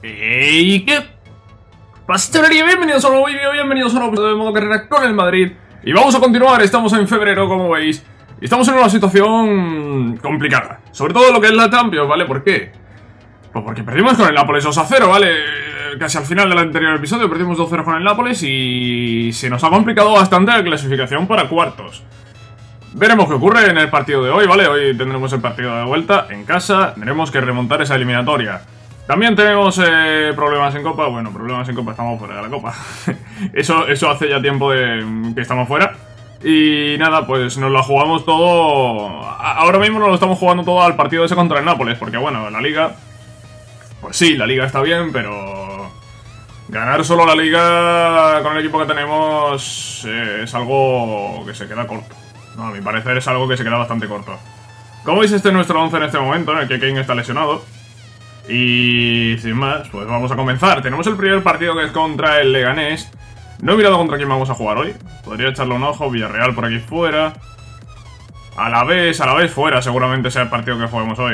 ¿Y qué pasa, chavalería? Bienvenidos a un nuevo vídeo, bienvenidos a un nuevo episodio de modo carrera con el Madrid. Y vamos a continuar, estamos en febrero, como veis. Y estamos en una situación complicada, sobre todo lo que es la Champions, ¿vale? ¿Por qué? Pues porque perdimos con el Nápoles 2-0, ¿vale? Casi al final del anterior episodio perdimos 2-0 con el Nápoles y se nos ha complicado bastante la clasificación para cuartos. Veremos qué ocurre en el partido de hoy, ¿vale? Hoy tendremos el partido de vuelta en casa, tendremos que remontar esa eliminatoria. También tenemos problemas en Copa. Bueno, problemas en Copa, estamos fuera de la Copa. eso hace ya tiempo de que estamos fuera. Y nada, pues nos la jugamos todo. Ahora mismo nos lo estamos jugando todo al partido ese contra el Nápoles. Porque bueno, la Liga, pues sí, la Liga está bien, pero ganar solo la Liga con el equipo que tenemos es algo que se queda corto. No, a mi parecer es algo que se queda bastante corto. Como veis, este es nuestro 11 en este momento, en el que Kane está lesionado. Y sin más, pues vamos a comenzar. Tenemos el primer partido, que es contra el Leganés. No he mirado contra quién vamos a jugar hoy. Podría echarle un ojo. Villarreal por aquí fuera. Alavés fuera, seguramente sea el partido que juguemos hoy.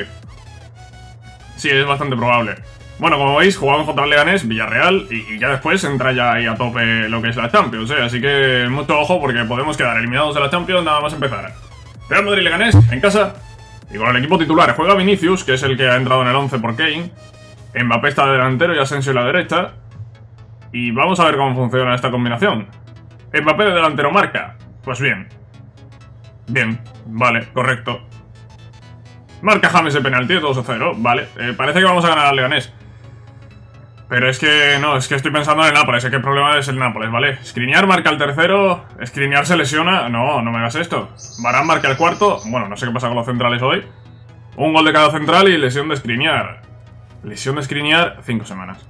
Sí, es bastante probable. Bueno, como veis, jugamos contra el Leganés, Villarreal, y ya después entra ya ahí a tope lo que es la Champions, así que mucho ojo porque podemos quedar eliminados de la Champions nada más empezar. Real Madrid-Leganés, en casa. Y con el equipo titular juega Vinicius, que es el que ha entrado en el 11 por Kane. Mbappé está delantero y Asensio en la derecha. Y vamos a ver cómo funciona esta combinación. Mbappé de delantero marca. Pues bien. Bien, vale, correcto. Marca James de penalti, 2-0, vale. Parece que vamos a ganar al Leganés. Pero es que no, es que estoy pensando en el Nápoles, es que el problema es el Nápoles, ¿vale? Skriniar marca el tercero, Skriniar se lesiona, no me hagas esto. Varane marca el cuarto, bueno, no sé qué pasa con los centrales hoy. Un gol de cada central y lesión de Skriniar. Lesión de Skriniar, 5 semanas.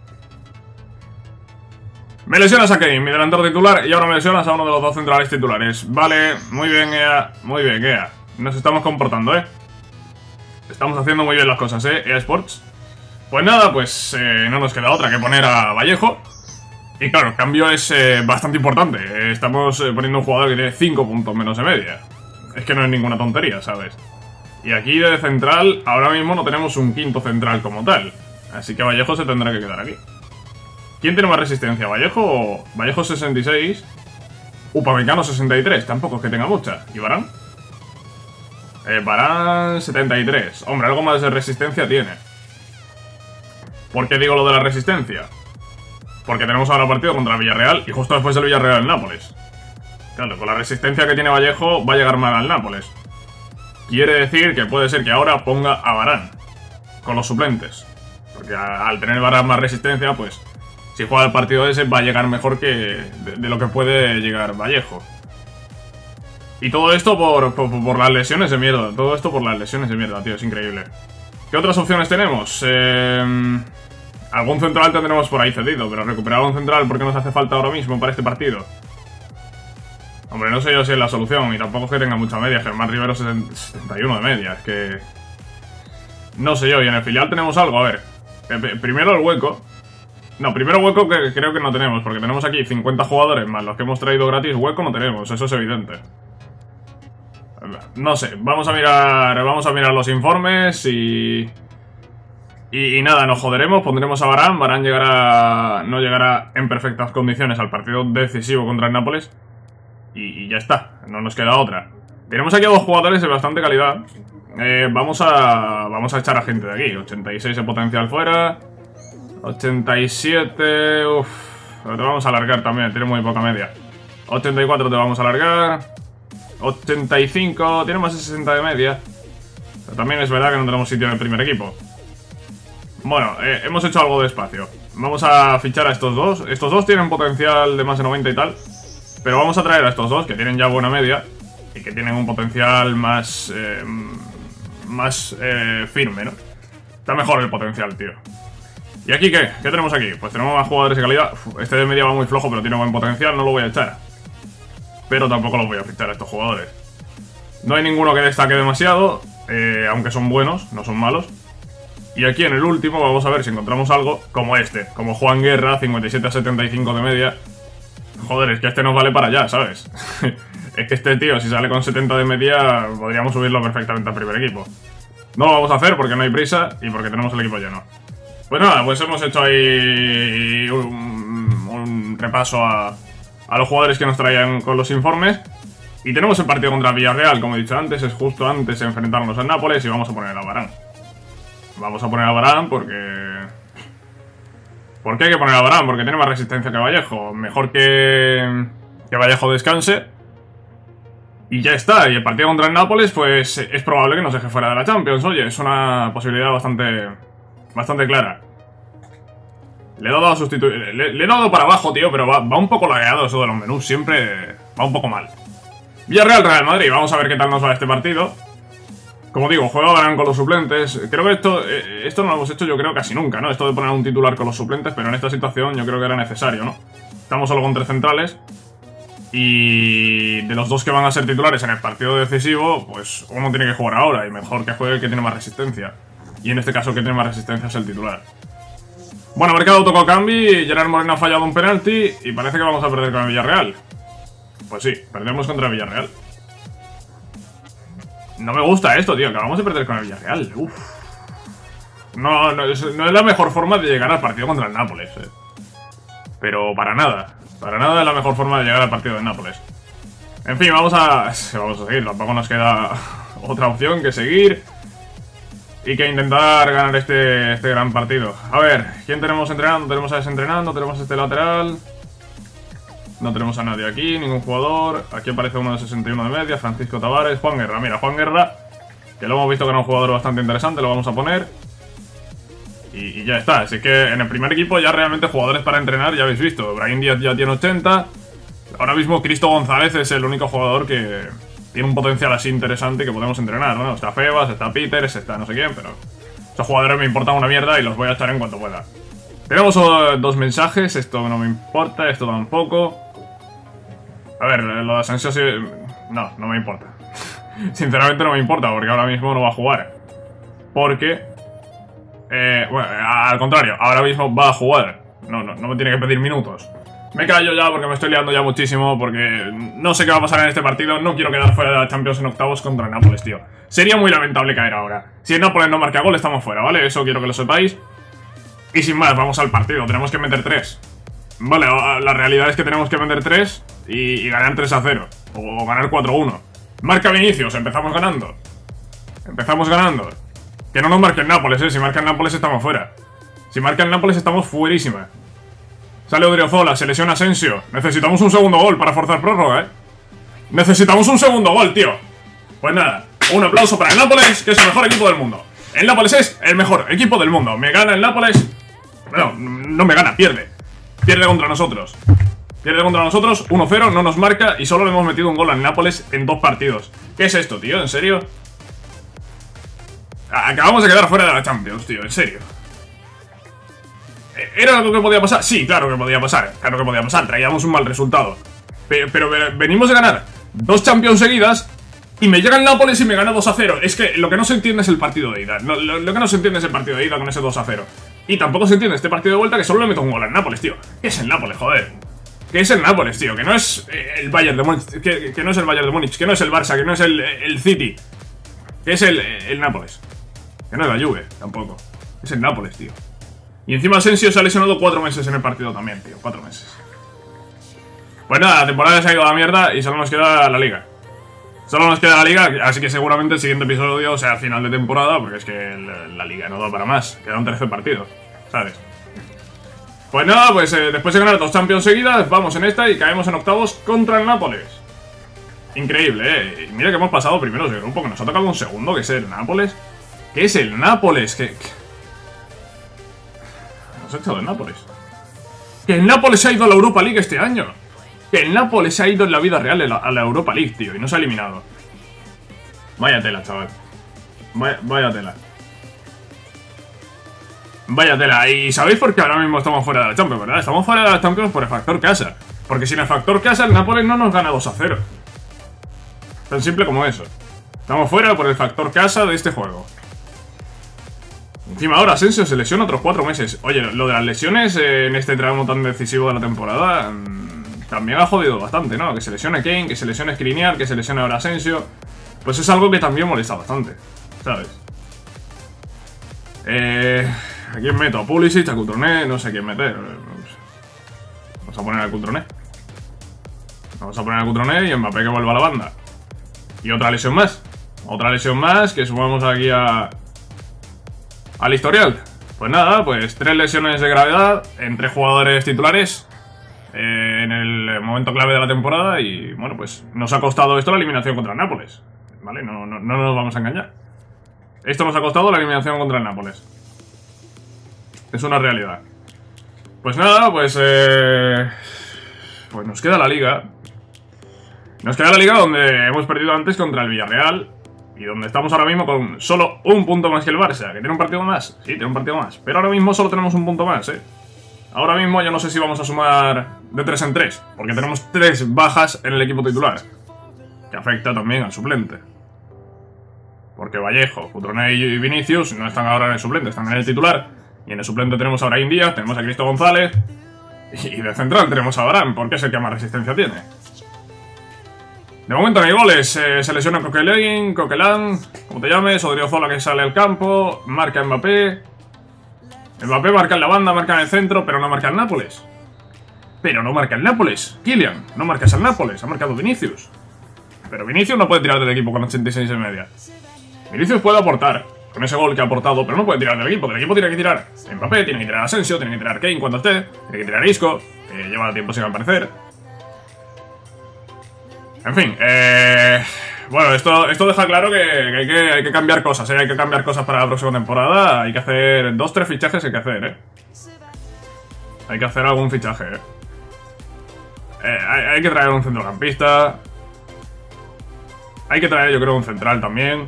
Me lesionas a Kane, mi delantero titular, y ahora me lesionas a uno de los dos centrales titulares. Vale, muy bien, EA, muy bien, EA. Nos estamos comportando, Estamos haciendo muy bien las cosas, EA Sports. Pues nada, pues no nos queda otra que poner a Vallejo. Y claro, el cambio es bastante importante. Estamos poniendo un jugador que tiene 5 puntos menos de media. Es que no es ninguna tontería, ¿sabes? Y aquí de central, ahora mismo no tenemos un quinto central como tal. Así que Vallejo se tendrá que quedar aquí. ¿Quién tiene más resistencia? ¿Vallejo? Vallejo 66. Upamecano 63. Tampoco es que tenga mucha. ¿Y Varane? Varane 73. Hombre, algo más de resistencia tiene. ¿Por qué digo lo de la resistencia? Porque tenemos ahora partido contra Villarreal y justo después del Villarreal el Nápoles. Claro, con la resistencia que tiene Vallejo va a llegar mal al Nápoles. Quiere decir que puede ser que ahora ponga a Varane con los suplentes. Porque al tener Varane más resistencia, pues si juega el partido ese va a llegar mejor que de lo que puede llegar Vallejo. Y todo esto por las lesiones de mierda. Todo esto por las lesiones de mierda, tío, es increíble. ¿Qué otras opciones tenemos? Algún central tendremos por ahí cedido, pero recuperar un central porque nos hace falta ahora mismo para este partido. Hombre, no sé yo si es la solución y tampoco es que tenga mucha media. Germán Rivero 71 de media, es que no sé yo. Y en el filial tenemos algo, a ver. Primero el hueco. No, primero hueco que creo que no tenemos, porque tenemos aquí 50 jugadores más los que hemos traído gratis. Hueco no tenemos, eso es evidente. No sé, vamos a mirar los informes y nada, nos joderemos, pondremos a Varane. Varane no llegará en perfectas condiciones al partido decisivo contra el Nápoles. Y ya está, no nos queda otra. Tenemos aquí a dos jugadores de bastante calidad. Vamos a echar a gente de aquí. 86 de potencial fuera. 87... Uff, te vamos a alargar también, tiene muy poca media. 84 te vamos a alargar. 85, tiene más de 60 de media. Pero también es verdad que no tenemos sitio en el primer equipo. Bueno, hemos hecho algo de espacio. Vamos a fichar a estos dos. Estos dos tienen potencial de más de 90 y tal. Pero vamos a traer a estos dos, que tienen ya buena media y que tienen un potencial más firme, ¿no? Está mejor el potencial, tío. ¿Y aquí qué? ¿Qué tenemos aquí? Pues tenemos más jugadores de calidad. Este de media va muy flojo, pero tiene buen potencial, no lo voy a echar. Pero tampoco los voy a fichar a estos jugadores. No hay ninguno que destaque demasiado, aunque son buenos, no son malos. Y aquí en el último vamos a ver si encontramos algo como este, como Juan Guerra, 57 a 75 de media. Joder, es que este nos vale para allá, ¿sabes? Es que este tío, si sale con 70 de media, podríamos subirlo perfectamente al primer equipo. No lo vamos a hacer porque no hay prisa y porque tenemos el equipo lleno. Pues nada, pues hemos hecho ahí un repaso a los jugadores que nos traían con los informes. Y tenemos el partido contra Villarreal, como he dicho antes, es justo antes de enfrentarnos al Nápoles y vamos a poner a Varane. Vamos a poner a Varane porque... ¿Por qué hay que poner a Varane? Porque tiene más resistencia que Vallejo. Mejor que Vallejo descanse. Y ya está. Y el partido contra el Nápoles, pues es probable que nos deje fuera de la Champions. Oye, es una posibilidad bastante clara. Le he dado a sustituir... Le he dado para abajo, tío, pero va un poco lagueado eso de los menús. Siempre va un poco mal. Villarreal, Real Madrid. Vamos a ver qué tal nos va este partido. Como digo, juega Varane con los suplentes. Creo que esto no lo hemos hecho, yo creo, casi nunca, ¿no? Esto de poner a un titular con los suplentes, pero en esta situación yo creo que era necesario, ¿no? Estamos solo con 3 centrales. Y de los 2 que van a ser titulares en el partido decisivo, pues uno tiene que jugar ahora. Y mejor que juegue el que tiene más resistencia. Y en este caso el que tiene más resistencia es el titular. Bueno, mercado tocó Cambi. Gerard Moreno ha fallado un penalti. Y parece que vamos a perder con el Villarreal. Pues sí, perdemos contra el Villarreal. No me gusta esto, tío, que vamos a perder con el Villarreal. Uf. No es la mejor forma de llegar al partido contra el Nápoles, Pero para nada. Para nada es la mejor forma de llegar al partido del Nápoles. En fin, vamos a seguir. Tampoco nos queda otra opción que seguir. Y que intentar ganar este gran partido. A ver, ¿quién tenemos entrenando? Tenemos a desentrenando, tenemos a este lateral. No tenemos a nadie aquí, ningún jugador. Aquí aparece uno de 61 de media, Francisco Tavares, Juan Guerra. Mira, Juan Guerra, que lo hemos visto que era un jugador bastante interesante, lo vamos a poner. Y ya está, así que en el primer equipo ya realmente jugadores para entrenar, ya habéis visto. Brahim Díaz ya tiene 80. Ahora mismo Cristo González es el único jugador que tiene un potencial así interesante que podemos entrenar, ¿no? Está Febas, está Peters, está no sé quién, pero esos jugadores me importan una mierda y los voy a echar en cuanto pueda. Tenemos 2 mensajes, esto no me importa, esto tampoco. A ver, lo de Asensio sí... No me importa. Sinceramente no me importa, porque ahora mismo no va a jugar. Porque... bueno, al contrario, ahora mismo va a jugar. No me tiene que pedir minutos. Me callo ya porque me estoy liando ya muchísimo, porque no sé qué va a pasar en este partido. No quiero quedar fuera de la Champions en octavos contra el Nápoles, tío. Sería muy lamentable caer ahora. Si el Nápoles no marca gol, estamos fuera, ¿vale? Eso quiero que lo sepáis. Y sin más, vamos al partido. Tenemos que meter 3. Vale, la realidad es que tenemos que meter 3 y ganar 3-0. O ganar 4-1. Marca Vinicius, empezamos ganando. Empezamos ganando. Que no nos marque el Nápoles, Si marca el Nápoles estamos fuera. Si marca el Nápoles estamos fuerísima. Sale Odriozola, se lesiona Asensio. Necesitamos un segundo gol para forzar prórroga, Necesitamos un segundo gol, tío. Pues nada, un aplauso para el Nápoles, que es el mejor equipo del mundo. El Nápoles es el mejor equipo del mundo. Me gana el Nápoles. No me gana, pierde. Pierde contra nosotros. Pierde contra nosotros, 1-0, no nos marca y solo le hemos metido un gol al Nápoles en 2 partidos. ¿Qué es esto, tío? ¿En serio? Acabamos de quedar fuera de la Champions, tío, en serio. ¿Era algo que podía pasar? Sí, claro que podía pasar. Claro que podía pasar, traíamos un mal resultado. Pero venimos de ganar 2 Champions seguidas y me llega el Nápoles y me gana 2-0. Es que lo que no se entiende es el partido de ida. Lo que no se entiende es el partido de ida con ese 2-0. Y tampoco se entiende este partido de vuelta que solo le meto un gol al Nápoles, tío. ¿Qué es el Nápoles, joder? ¿Qué es el Nápoles, tío? Que no es el Bayern de Múnich, que no es el Bayern de Múnich, que no es el Barça, que no es el City. Que es el Nápoles. Que no es la Juve, tampoco. Es el Nápoles, tío. Y encima Asensio se ha lesionado 4 meses en el partido también, tío. 4 meses. Pues nada, la temporada se ha ido a la mierda y solo nos queda la Liga. Solo nos queda la Liga, así que seguramente el siguiente episodio sea final de temporada, porque es que la Liga no da para más. Queda un 13 partido, ¿sabes? Pues nada, pues después de ganar 2 Champions seguidas, vamos en esta y caemos en octavos contra el Nápoles. Increíble, Y mira que hemos pasado primeros de grupo, que nos ha tocado un segundo, que es el Nápoles. ¿Qué es el Nápoles? ¿Qué? Nos ha echado el Nápoles. Que el Nápoles se ha ido a la Europa League este año. Que el Nápoles se ha ido en la vida real a la Europa League, tío, y no se ha eliminado. Vaya tela, chaval. Vaya tela. Vaya tela. Y sabéis por qué ahora mismo estamos fuera de la Champions, ¿verdad? Estamos fuera de la Champions por el factor casa. Porque sin el factor casa el Nápoles no nos gana 2-0. Tan simple como eso. Estamos fuera por el factor casa de este juego. Encima ahora Asensio se lesiona otros 4 meses. Oye, lo de las lesiones en este tramo tan decisivo de la temporada también ha jodido bastante, ¿no? Que se lesione Kane, que se lesione Skriniar, que se lesione ahora Asensio. Pues es algo que también molesta bastante, ¿sabes? ¿A quién meto? ¿A Pulisic? ¿A Courtois? No sé quién meter. Vamos a poner a Courtois. Vamos a poner a Courtois y Mbappé que vuelva a la banda. Y otra lesión más. Otra lesión más que sumamos aquí al historial. Pues nada, pues 3 lesiones de gravedad en 3 jugadores titulares en el momento clave de la temporada. Y bueno, pues nos ha costado esto la eliminación contra el Nápoles. ¿Vale? No nos vamos a engañar. Esto nos ha costado la eliminación contra el Nápoles. Es una realidad. Pues nada, pues nos queda la Liga. Nos queda la Liga donde hemos perdido antes contra el Villarreal y donde estamos ahora mismo con solo un punto más que el Barça. ¿Que tiene un partido más? Sí, tiene un partido más. Pero ahora mismo solo tenemos un punto más, Ahora mismo yo no sé si vamos a sumar de 3 en 3, porque tenemos 3 bajas en el equipo titular, que afecta también al suplente. Porque Vallejo, Courtois y Vinicius no están ahora en el suplente, están en el titular. Y en el suplente tenemos a Brahim Díaz, tenemos a Cristo González. Y de central tenemos a Abraham, porque es el que más resistencia tiene. De momento no hay goles. Se lesiona Coquelin, Coquelin, como te llames, Odriozola que sale al campo, marca Mbappé. Mbappé marca en la banda, marca en el centro, pero no marca el Nápoles. Pero no marca el Nápoles. Kylian, no marcas al Nápoles, ha marcado Vinicius. Pero Vinicius no puede tirar del equipo con 86 en media. Vinicius puede aportar con ese gol que ha aportado, pero no puede tirar del equipo. Del equipo tiene que tirar Mbappé, tiene que tirar Asensio, tiene que tirar Kane cuando esté, tiene que tirar Isco, que lleva tiempo sin aparecer. En fin, bueno, esto deja claro que hay que cambiar cosas, hay que cambiar cosas para la próxima temporada. Hay que hacer 2-3 fichajes, hay que hacer, Hay que hacer algún fichaje, hay que traer un centrocampista. Hay que traer, yo creo, un central también.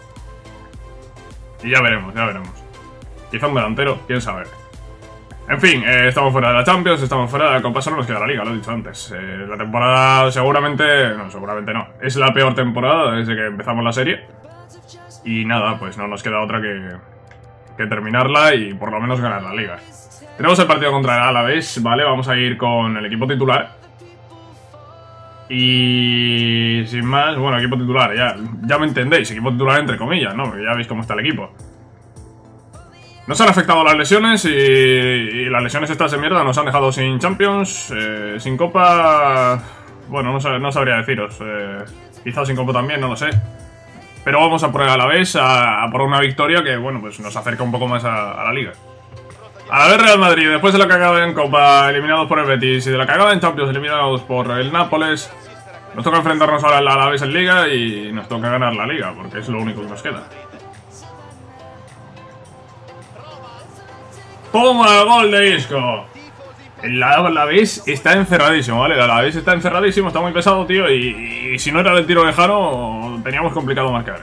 Y ya veremos, ya veremos. Quizá un delantero, quién sabe. En fin, estamos fuera de la Champions, estamos fuera de la Copa, solo nos queda la Liga, lo he dicho antes. La temporada seguramente no. Es la peor temporada desde que empezamos la serie. Y nada, pues no nos queda otra que terminarla y por lo menos ganar la Liga. Tenemos el partido contra el Alavés, ¿vale? Vamos a ir con el equipo titular. Y sin más, bueno, equipo titular, ya me entendéis, equipo titular entre comillas, ¿no? Porque ya veis cómo está el equipo. Nos han afectado las lesiones y las lesiones estas de mierda nos han dejado sin Champions, sin Copa. Bueno, no sabría deciros, quizá sin Copa también, no lo sé. Pero vamos a por el Alavés, a por una victoria que, bueno, pues nos acerca un poco más a la Liga. Alavés Real Madrid, después de la cagada en Copa, eliminados por el Betis, y de la cagada en Champions, eliminados por el Nápoles, nos toca enfrentarnos ahora al Alavés en Liga y nos toca ganar la Liga, porque es lo único que nos queda. ¡Toma el gol de Isco! El Alavés está encerradísimo, ¿vale? El Alavés está encerradísimo, está muy pesado, tío, y si no era del tiro lejano, teníamos complicado marcar.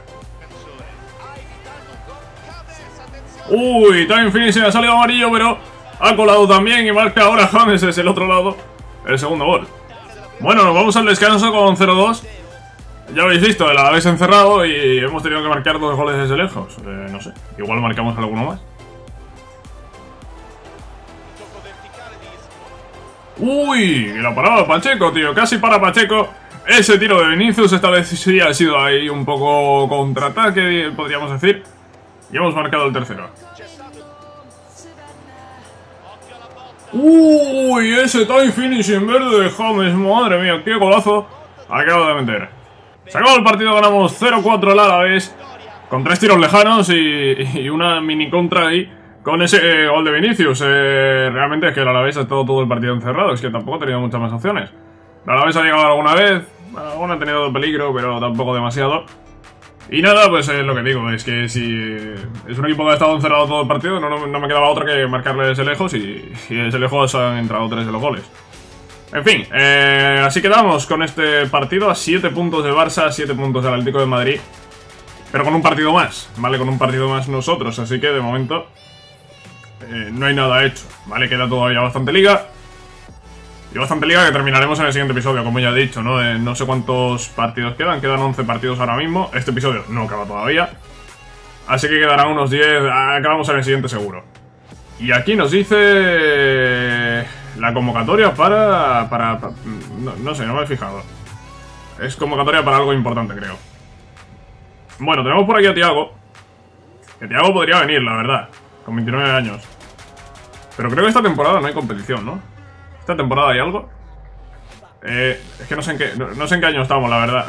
Uy, Time Finishing ha salido amarillo, pero ha colado también y marca ahora James desde el otro lado el segundo gol. Bueno, nos vamos al descanso con 0-2. Ya habéis visto, el Alavés encerrado y hemos tenido que marcar 2 goles desde lejos. No sé, igual marcamos alguno más. Uy, que la paraba Pacheco, tío, casi para Pacheco. Ese tiro de Vinicius esta vez sí ha sido ahí un poco contraataque, podríamos decir. Y hemos marcado el tercero. Uy, ese time finishing verde de James, madre mía, qué golazo acabo de meter. Se acabó el partido, ganamos 0-4 al Alavés, con 3 tiros lejanos y una mini contra ahí, con ese gol de Vinicius. Realmente es que el Alavés ha estado todo el partido encerrado, es que tampoco ha tenido muchas más opciones. El Alavés ha llegado alguna vez, alguna ha tenido peligro, pero tampoco demasiado. Y nada, pues lo que digo, es que si es un equipo que ha estado encerrado todo el partido, no me quedaba otra que marcarle desde lejos y desde lejos han entrado 3 de los goles. En fin, así quedamos con este partido a 7 puntos de Barça, 7 puntos del Atlético de Madrid, pero con un partido más, ¿vale? Con un partido más nosotros, así que de momento no hay nada hecho, ¿vale? Queda todavía bastante liga. Y bastante liga que terminaremos en el siguiente episodio, como ya he dicho, ¿no? No sé cuántos partidos quedan 11 partidos ahora mismo. Este episodio no acaba todavía. Así que quedarán unos 10, acabamos en el siguiente seguro. Y aquí nos dice la convocatoria para no sé, no me he fijado. Es convocatoria para algo importante, creo. Bueno, tenemos por aquí a Thiago. Que Thiago podría venir, la verdad. Con 29 años. Pero creo que esta temporada no hay competición, ¿no? ¿Esta temporada hay algo? Es que no sé en qué año estamos, la verdad.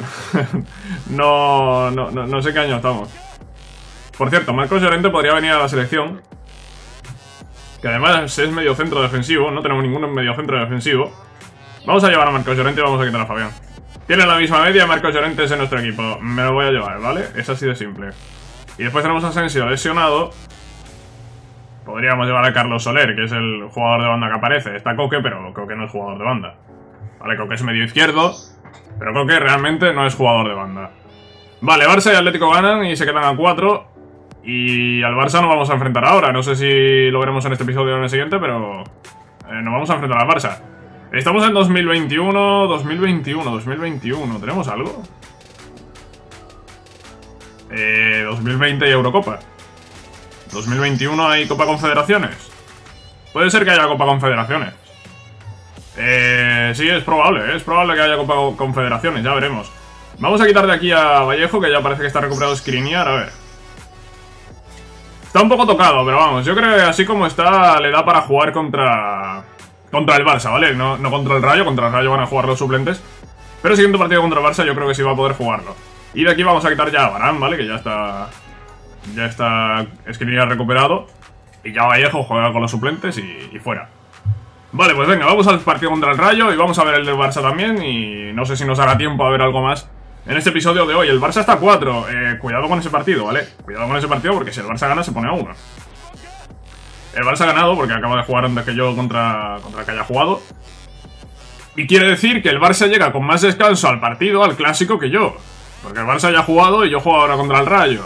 No sé en qué año estamos. Por cierto, Marcos Llorente podría venir a la selección. Que además es medio centro defensivo. No tenemos ningún medio centro defensivo. Vamos a llevar a Marcos Llorente y vamos a quitar a Fabián. Tiene la misma media, Marcos Llorente es en nuestro equipo. Me lo voy a llevar, ¿vale? Es así de simple. Y después tenemos a Asensio lesionado. Podríamos llevar a Carlos Soler, que es el jugador de banda que aparece. Está Coque, pero Coque no es jugador de banda. Vale, Coque es medio izquierdo, pero Coque realmente no es jugador de banda. Vale, Barça y Atlético ganan y se quedan a 4. Y al Barça nos vamos a enfrentar ahora. No sé si lo veremos en este episodio o en el siguiente, pero nos vamos a enfrentar al Barça. Estamos en 2021. ¿Tenemos algo? 2020 y Eurocopa. 2021 hay Copa Confederaciones. Puede ser que haya Copa Confederaciones. Sí, es probable que haya Copa Confederaciones, ya veremos. Vamos a quitar de aquí a Vallejo, que ya parece que está recuperado Skriniar, a ver. Está un poco tocado, pero vamos, yo creo que así como está, le da para jugar contra el Barça, ¿vale? No contra el Rayo, contra el Rayo van a jugar los suplentes. Pero el siguiente partido contra el Barça yo creo que sí va a poder jugarlo. Y de aquí vamos a quitar ya a Varane, ¿vale? Que ya está Skriniar recuperado. Y ya Vallejo juega con los suplentes y fuera. Vale, pues venga, vamos al partido contra el Rayo y vamos a ver el del Barça también. Y no sé si nos hará tiempo a ver algo más en este episodio de hoy. El Barça está a 4. Cuidado con ese partido, ¿vale? Cuidado con ese partido porque si el Barça gana se pone a 1. El Barça ha ganado porque acaba de jugar antes que yo contra el que haya jugado. Y quiere decir que el Barça llega con más descanso al partido, al clásico, que yo. Porque el Barça ya ha jugado y yo juego ahora contra el Rayo.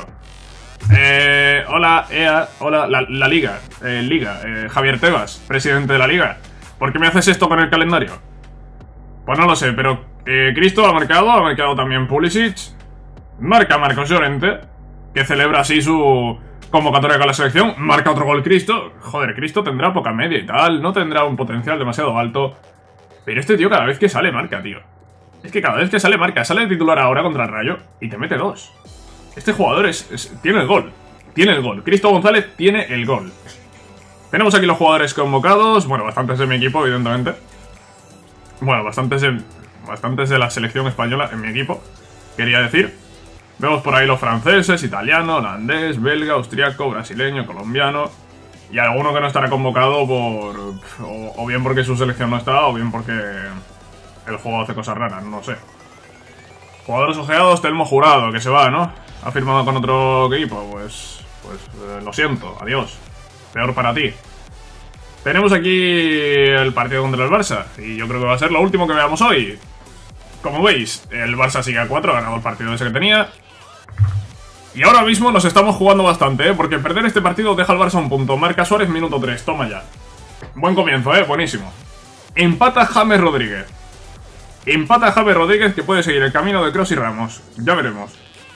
Hola, hola, la Liga. Javier Tebas, presidente de la Liga. ¿Por qué me haces esto con el calendario? Pues no lo sé, pero Cristo ha marcado también Pulisic. Marca Marcos Llorente, que celebra así su convocatoria con la selección. Marca otro gol Cristo. Joder, Cristo tendrá poca media y tal, no tendrá un potencial demasiado alto. Pero este tío cada vez que sale marca, tío. Es que cada vez que sale marca, sale de titular ahora contra el Rayo y te mete 2. Este jugador tiene el gol. Tiene el gol. Cristo González tiene el gol. Tenemos aquí los jugadores convocados. Bueno, bastantes de mi equipo, evidentemente. Bueno, bastantes de la selección española en mi equipo, quería decir. Vemos por ahí los franceses, italiano, holandés, belga, austriaco, brasileño, colombiano. Y alguno que no estará convocado por... O bien porque su selección no está, o bien porque el juego hace cosas raras, no sé. Jugadores ojeados, Telmo Jurado, que se va, ¿no? Ha firmado con otro equipo, pues lo siento, adiós. Peor para ti. Tenemos aquí el partido contra el Barça, y yo creo que va a ser lo último que veamos hoy. Como veis, el Barça sigue a 4, ha ganado el partido ese que tenía. Y ahora mismo nos estamos jugando bastante, porque perder este partido deja al Barça un punto. Marca Suárez, minuto 3, toma ya. Buen comienzo, buenísimo. Empata James Rodríguez. Empata James Rodríguez, que puede seguir el camino de Kroos y Ramos. Ya veremos.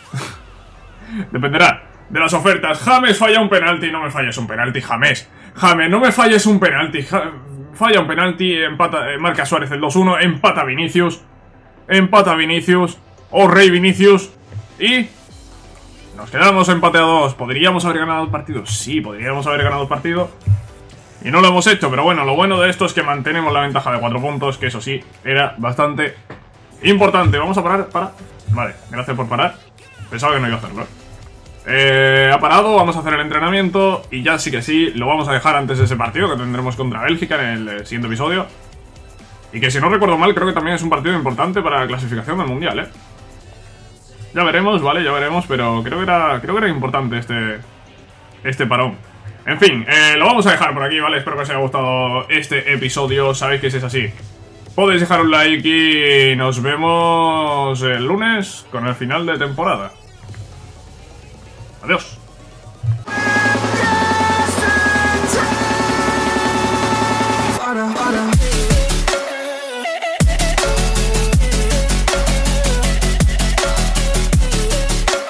Dependerá de las ofertas. James falla un penalti. No me falles un penalti, James. James, no me falles un penalti. Falla un penalti. Empata, marca Suárez el 2-1. Empata Vinicius. Empata Vinicius. Oh, rey Vinicius. Y nos quedamos empate a 2. ¿Podríamos haber ganado el partido? Sí, podríamos haber ganado el partido. Y no lo hemos hecho, pero bueno, lo bueno de esto es que mantenemos la ventaja de 4 puntos, que eso sí, era bastante importante. Vamos a parar, Vale, gracias por parar. Pensaba que no iba a hacerlo. Ha parado, vamos a hacer el entrenamiento y ya sí que sí, lo vamos a dejar antes de ese partido que tendremos contra Bélgica en el siguiente episodio. Y que si no recuerdo mal, creo que también es un partido importante para la clasificación del Mundial, Ya veremos, vale, ya veremos, pero creo que era importante este parón. En fin, lo vamos a dejar por aquí, ¿vale? Espero que os haya gustado este episodio. Sabéis que si es así, podéis dejar un like y nos vemos el lunes con el final de temporada. Adiós.